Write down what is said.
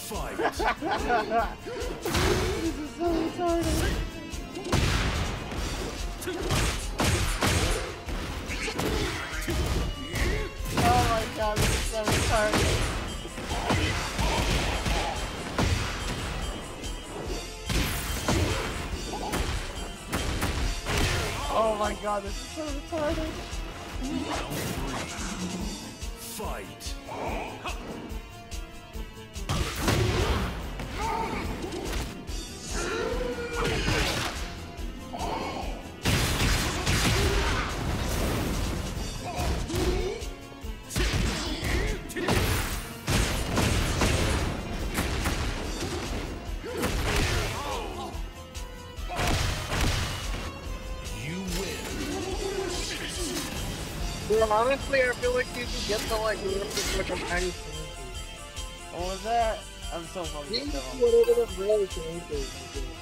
Fight. This is so retarded. Oh my god, this is so retarded. Oh my god, this is so retarded. Fight. Well, honestly, I feel like you should get the like companion. What was that? I'm so fucking dumb. Whatever the really changes.